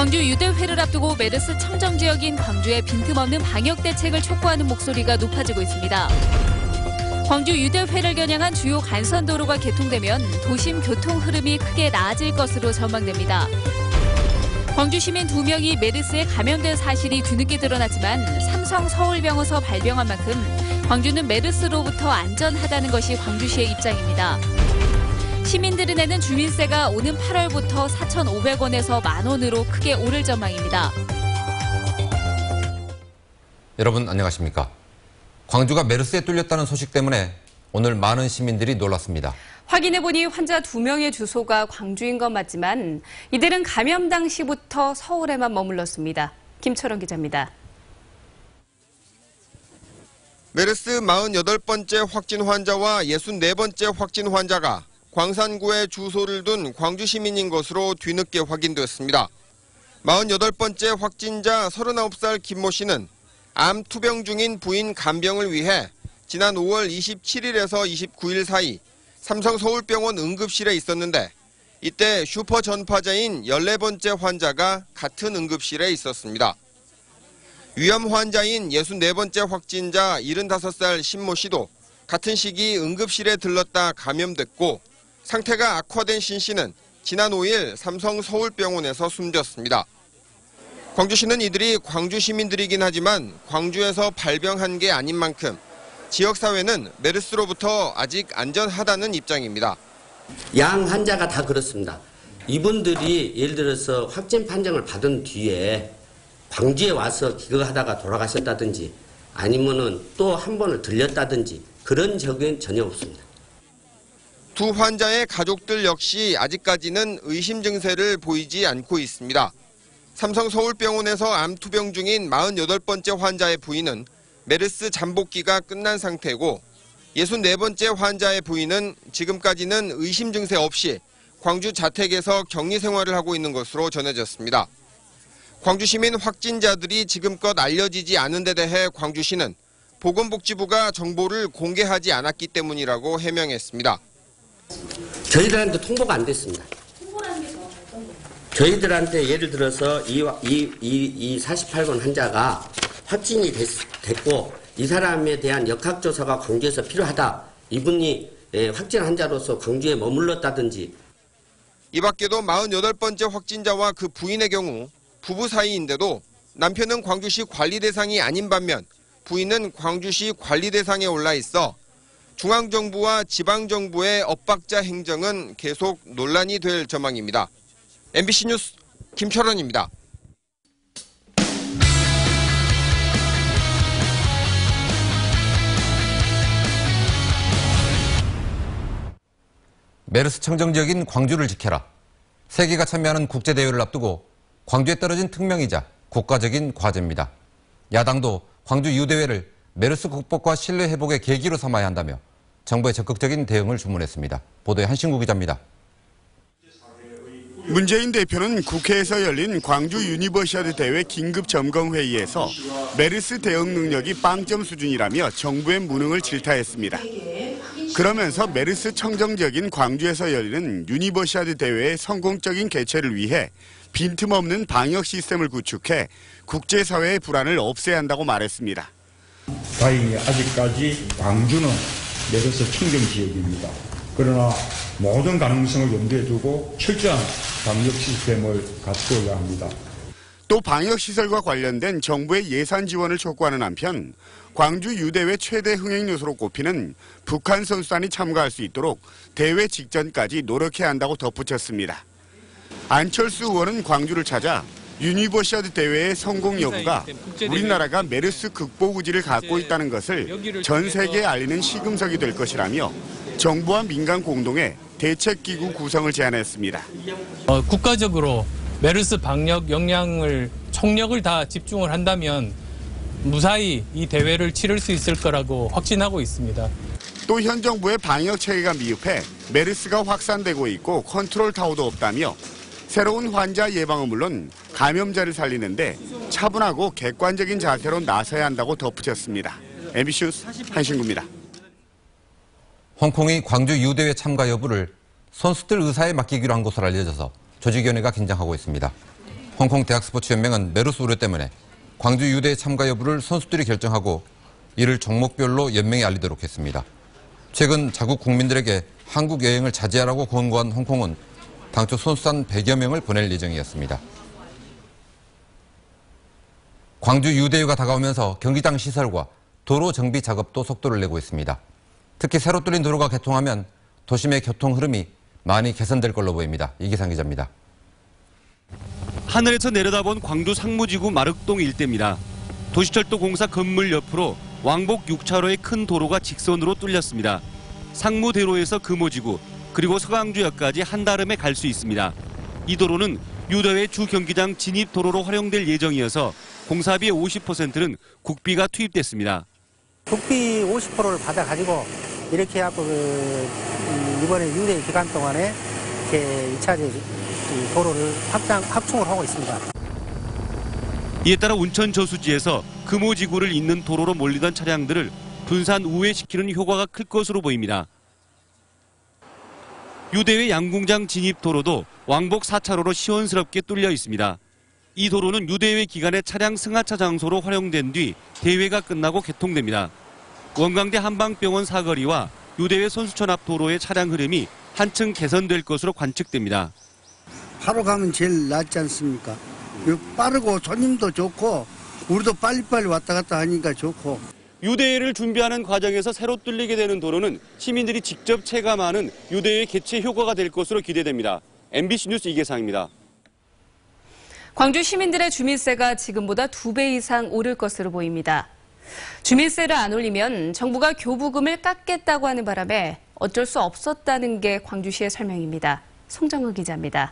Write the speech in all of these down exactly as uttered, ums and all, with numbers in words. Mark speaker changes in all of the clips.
Speaker 1: 광주 유대회를 앞두고 메르스 청정 지역인 광주의 빈틈없는 방역 대책을 촉구하는 목소리가 높아지고 있습니다. 광주 유대회를 겨냥한 주요 간선도로가 개통되면 도심 교통 흐름이 크게 나아질 것으로 전망됩니다. 광주 시민 두 명이 메르스에 감염된 사실이 뒤늦게 드러났지만 삼성 서울병원에서 발병한 만큼 광주는 메르스로부터 안전하다는 것이 광주시의 입장입니다. 시민들이 내는 주민세가 오는 팔월부터 사천오백 원에서 만 원으로 크게 오를 전망입니다.
Speaker 2: 여러분 안녕하십니까? 광주가 메르스에 뚫렸다는 소식 때문에 오늘 많은 시민들이 놀랐습니다.
Speaker 3: 확인해보니 환자 두 명의 주소가 광주인 건 맞지만 이들은 감염 당시부터 서울에만 머물렀습니다. 김철원 기자입니다.
Speaker 4: 메르스 사십팔 번째 확진 환자와 육십사 번째 확진 환자가 광산구에 주소를 둔 광주 시민인 것으로 뒤늦게 확인됐습니다. 사십팔 번째 확진자 서른아홉 살 김모 씨는 암 투병 중인 부인 간병을 위해 지난 오월 이십칠일에서 이십구일 사이 삼성 서울병원 응급실에 있었는데 이때 슈퍼 전파자인 열네 번째 환자가 같은 응급실에 있었습니다. 위험 환자인 육십사 번째 확진자 칠십오 살 신모 씨도 같은 시기 응급실에 들렀다 감염됐고 상태가 악화된 신 씨는 지난 오일 삼성 서울병원에서 숨졌습니다. 광주시는 이들이 광주 시민들이긴 하지만 광주에서 발병한 게 아닌 만큼 지역사회는 메르스로부터 아직 안전하다는 입장입니다.
Speaker 5: 양 환자가 다 그렇습니다. 이분들이 예를 들어서 확진 판정을 받은 뒤에 광주에 와서 기거하다가 돌아가셨다든지 아니면은 또 한 번을 들렸다든지 그런 적은 전혀 없습니다.
Speaker 4: 두 환자의 가족들 역시 아직까지는 의심 증세를 보이지 않고 있습니다. 삼성 서울병원에서 암 투병 중인 사십팔 번째 환자의 부인은 메르스 잠복기가 끝난 상태고 육십사 번째 환자의 부인은 지금까지는 의심 증세 없이 광주 자택에서 격리 생활을 하고 있는 것으로 전해졌습니다. 광주 시민 확진자들이 지금껏 알려지지 않은 데 대해 광주시는 보건복지부가 정보를 공개하지 않았기 때문이라고 해명했습니다.
Speaker 5: 저희들한테 통보가 안 됐습니다. 저희들한테 예를 들어서 이, 이, 이, 이 사십팔 번 환자가 확진이 됐, 됐고 이 사람에 대한 역학조사가 광주에서 필요하다. 이분이 예, 확진 환자로서 광주에 머물렀다든지.
Speaker 4: 이 밖에도 사십팔 번째 확진자와 그 부인의 경우 부부 사이인데도 남편은 광주시 관리 대상이 아닌 반면 부인은 광주시 관리 대상에 올라 있어 중앙정부와 지방정부의 엇박자 행정은 계속 논란이 될 전망입니다. 엠비씨 뉴스 김철원입니다.
Speaker 2: 메르스 청정 지역인 광주를 지켜라. 세계가 참여하는 국제대회를 앞두고 광주에 떨어진 특명이자 국가적인 과제입니다. 야당도 광주 유대회를 메르스 극복과 신뢰 회복의 계기로 삼아야 한다며 정부의 적극적인 대응을 주문했습니다. 보도에 한신구 기자입니다.
Speaker 6: 문재인 대표는 국회에서 열린 광주 유니버시아드 대회 긴급 점검 회의에서 메르스 대응 능력이 빵점 수준이라며 정부의 무능을 질타했습니다. 그러면서 메르스 청정 지역인 광주에서 열리는 유니버시아드 대회의 성공적인 개최를 위해 빈틈없는 방역 시스템을 구축해 국제사회의 불안을 없애야 한다고 말했습니다.
Speaker 7: 다행히 아직까지 광주는 메르스 청정 지역입니다. 그러나 모든 가능성을 염두에 두고 철저한 방역 시스템을 갖추어야 합니다.
Speaker 6: 또 방역시설과 관련된 정부의 예산 지원을 촉구하는 한편 광주 유대회 최대 흥행 요소로 꼽히는 북한 선수단이 참가할 수 있도록 대회 직전까지 노력해야 한다고 덧붙였습니다. 안철수 의원은 광주를 찾아 유니버시아드 대회의 성공 여부가 우리나라가 메르스 극복 의지를 갖고 있다는 것을 전 세계에 알리는 시금석이 될 것이라며 정부와 민간 공동의 대책기구 구성을 제안했습니다.
Speaker 8: 어, 국가적으로 메르스 방역 역량을 총력을 다 집중을 한다면 무사히 이 대회를 치를 수 있을 거라고 확신하고 있습니다.
Speaker 6: 또 현 정부의 방역 체계가 미흡해 메르스가 확산되고 있고 컨트롤 타워도 없다며 새로운 환자 예방은 물론 감염자를 살리는데 차분하고 객관적인 자세로 나서야 한다고 덧붙였습니다. 엠비씨 뉴스 한신구입니다.
Speaker 2: 홍콩이 광주 유대회 참가 여부를 선수들 의사에 맡기기로 한 것으로 알려져서 조직위원회가 긴장하고 있습니다. 홍콩 대학스포츠연맹은 메르스 우려 때문에 광주 유대회 참가 여부를 선수들이 결정하고 이를 종목별로 연맹에 알리도록 했습니다. 최근 자국 국민들에게 한국 여행을 자제하라고 권고한 홍콩은 당초 선수단 백여 명을 보낼 예정이었습니다. 광주 유대회가 다가오면서 경기장 시설과 도로 정비 작업도 속도를 내고 있습니다. 특히 새로 뚫린 도로가 개통하면 도심의 교통 흐름이 많이 개선될 걸로 보입니다. 이기상 기자입니다.
Speaker 9: 하늘에서 내려다본 광주 상무지구 마륵동 일대입니다. 도시철도 공사 건물 옆으로 왕복 육 차로의 큰 도로가 직선으로 뚫렸습니다. 상무대로에서 금오지구 그리고 서강주역까지 한다름에 갈 수 있습니다. 이 도로는 유대회 주 경기장 진입 도로로 활용될 예정이어서 공사비의 오십 퍼센트는 국비가 투입됐습니다.
Speaker 10: 국비 오십 퍼센트를 받아가지고 이렇게 해갖고 그 이번에 유대 기간 동안에 이렇게 이 차제 도로를 확장, 확충을 하고 있습니다.
Speaker 9: 이에 따라 운천 저수지에서 금오지구를 잇는 도로로 몰리던 차량들을 분산 우회시키는 효과가 클 것으로 보입니다. 유대회 양궁장 진입 도로도 왕복 사 차로로 시원스럽게 뚫려 있습니다. 이 도로는 유대회 기간에 차량 승하차 장소로 활용된 뒤 대회가 끝나고 개통됩니다. 원광대 한방병원 사거리와 유대회 선수촌 앞 도로의 차량 흐름이 한층 개선될 것으로 관측됩니다.
Speaker 11: 바로 가면 제일 낫지 않습니까? 빠르고 손님도 좋고 우리도 빨리빨리 왔다 갔다 하니까 좋고.
Speaker 9: 유대회를 준비하는 과정에서 새로 뚫리게 되는 도로는 시민들이 직접 체감하는 유대회 개최 효과가 될 것으로 기대됩니다. 엠비씨 뉴스 이계상입니다.
Speaker 3: 광주 시민들의 주민세가 지금보다 두 배 이상 오를 것으로 보입니다. 주민세를 안 올리면 정부가 교부금을 깎겠다고 하는 바람에 어쩔 수 없었다는 게 광주시의 설명입니다. 송정우 기자입니다.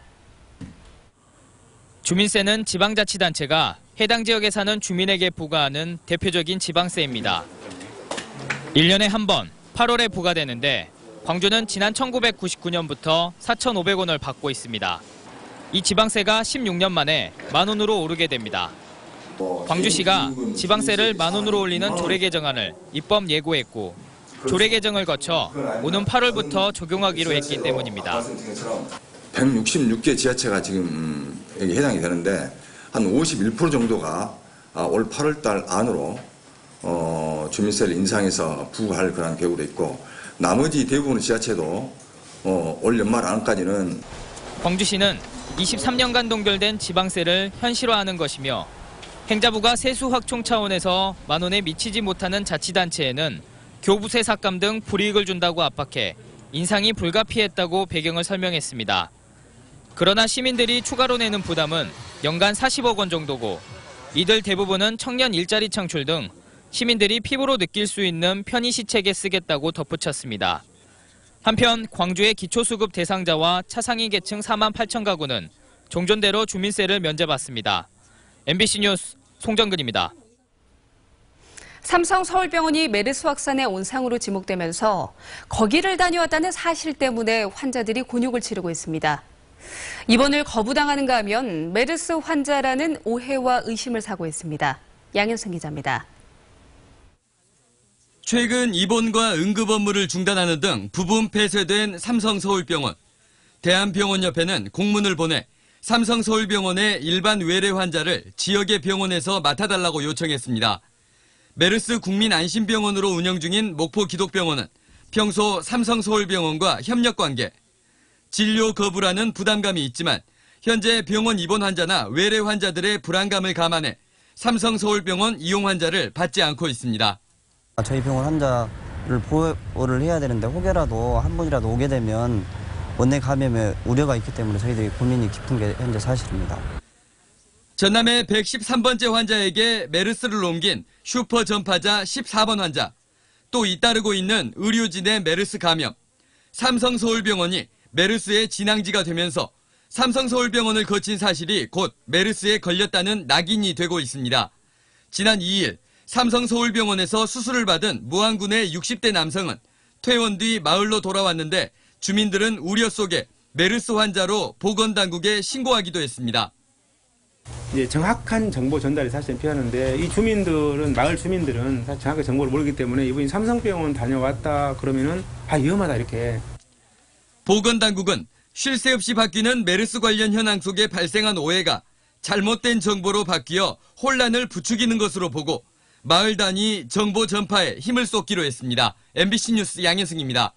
Speaker 12: 주민세는 지방자치단체가 해당 지역에 사는 주민에게 부과하는 대표적인 지방세입니다. 일 년에 한 번 팔월에 부과되는데 광주는 지난 천구백구십구 년부터 사천오백 원을 받고 있습니다. 이 지방세가 십육 년 만에 만 원으로 오르게 됩니다. 광주시가 지방세를 만 원으로 올리는 조례 개정안을 입법 예고했고 조례 개정을 거쳐 오는 팔월부터 적용하기로 했기 때문입니다.
Speaker 13: 백육십육 개 지자체가 지금 여기 해당이 되는데 한 오십일 퍼센트 정도가 올 팔월 달 안으로 어, 주민세를 인상해서 부과할 그런 계획으로 있고 나머지 대부분 지자체도 어, 올 연말 안까지는
Speaker 12: 광주시는 이십삼 년간 동결된 지방세를 현실화하는 것이며 행자부가 세수 확충 차원에서 만 원에 미치지 못하는 자치단체에는 교부세 삭감 등 불이익을 준다고 압박해 인상이 불가피했다고 배경을 설명했습니다. 그러나 시민들이 추가로 내는 부담은 연간 사십억 원 정도고 이들 대부분은 청년 일자리 창출 등 시민들이 피부로 느낄 수 있는 편의시책에 쓰겠다고 덧붙였습니다. 한편 광주의 기초수급 대상자와 차상위 계층 사만 팔천 가구는 종전대로 주민세를 면제받습니다. 엠비씨 뉴스 송정근입니다.
Speaker 3: 삼성 서울병원이 메르스 확산의 온상으로 지목되면서 거기를 다녀왔다는 사실 때문에 환자들이 곤욕을 치르고 있습니다. 입원을 거부당하는가 하면 메르스 환자라는 오해와 의심을 사고 있습니다. 양현승 기자입니다.
Speaker 14: 최근 입원과 응급 업무를 중단하는 등 부분 폐쇄된 삼성서울병원. 대한병원협회는 공문을 보내 삼성서울병원의 일반 외래 환자를 지역의 병원에서 맡아달라고 요청했습니다. 메르스 국민안심병원으로 운영 중인 목포기독병원은 평소 삼성서울병원과 협력관계, 진료 거부라는 부담감이 있지만 현재 병원 입원 환자나 외래 환자들의 불안감을 감안해 삼성서울병원 이용 환자를 받지 않고 있습니다.
Speaker 15: 저희 병원 환자를 보호를 해야 되는데 혹여라도 한 분이라도 오게 되면 원내 감염의 우려가 있기 때문에 저희들이 고민이 깊은 게 현재 사실입니다.
Speaker 14: 전남의 백십삼 번째 환자에게 메르스를 옮긴 슈퍼 전파자 십사 번 환자, 또 잇따르고 있는 의료진의 메르스 감염, 삼성서울병원이 메르스의 진앙지가 되면서 삼성서울병원을 거친 사실이 곧 메르스에 걸렸다는 낙인이 되고 있습니다. 지난 이 일 삼성서울병원에서 수술을 받은 무안군의 육십 대 남성은 퇴원 뒤 마을로 돌아왔는데 주민들은 우려 속에 메르스 환자로 보건당국에 신고하기도 했습니다.
Speaker 16: 이제 정확한 정보 전달이 사실 필요한데 이 주민들은 마을 주민들은 사실 정확하게 정보를 모르기 때문에 이분이 삼성병원 다녀왔다 그러면은 아 위험하다 이렇게.
Speaker 14: 보건당국은 쉴 새 없이 바뀌는 메르스 관련 현황 속에 발생한 오해가 잘못된 정보로 바뀌어 혼란을 부추기는 것으로 보고 마을 단위 정보 전파에 힘을 쏟기로 했습니다. 엠비씨 뉴스 양현승입니다.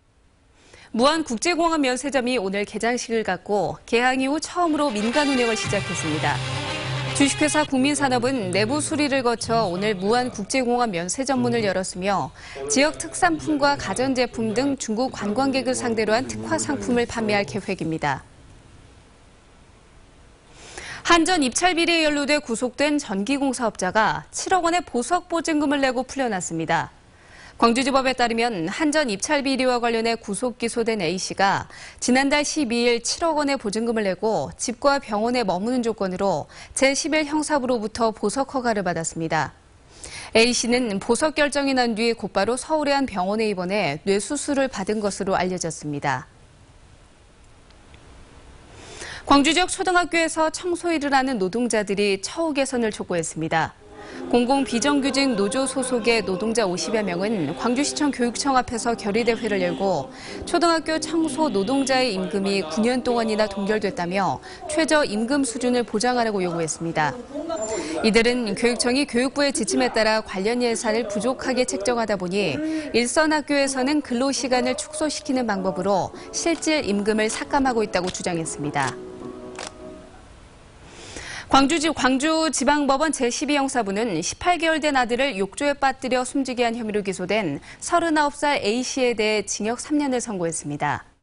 Speaker 3: 무안국제공항 면세점이 오늘 개장식을 갖고 개항 이후 처음으로 민간 운영을 시작했습니다. 주식회사 국민산업은 내부 수리를 거쳐 오늘 무안국제공항 면세점 문을 열었으며 지역 특산품과 가전제품 등 중국 관광객을 상대로 한 특화 상품을 판매할 계획입니다. 한전 입찰 비리에 연루돼 구속된 전기공사업자가 칠억 원의 보석 보증금을 내고 풀려났습니다. 광주지법에 따르면 한전 입찰 비리와 관련해 구속 기소된 A씨가 지난달 십이일 칠억 원의 보증금을 내고 집과 병원에 머무는 조건으로 제십일 형사부로부터 보석 허가를 받았습니다. A씨는 보석 결정이 난 뒤 곧바로 서울의 한 병원에 입원해 뇌수술을 받은 것으로 알려졌습니다. 광주 지역 초등학교에서 청소일을 하는 노동자들이 처우 개선을 촉구했습니다. 공공비정규직 노조 소속의 노동자 오십여 명은 광주시청 교육청 앞에서 결의대회를 열고 초등학교 청소 노동자의 임금이 구 년 동안이나 동결됐다며 최저 임금 수준을 보장하라고 요구했습니다. 이들은 교육청이 교육부의 지침에 따라 관련 예산을 부족하게 책정하다 보니 일선 학교에서는 근로시간을 축소시키는 방법으로 실질 임금을 삭감하고 있다고 주장했습니다. 광주지, 광주지방법원 제십이 형사부는 십팔 개월 된 아들을 욕조에 빠뜨려 숨지게 한 혐의로 기소된 서른아홉 살 A씨에 대해 징역 삼 년을 선고했습니다.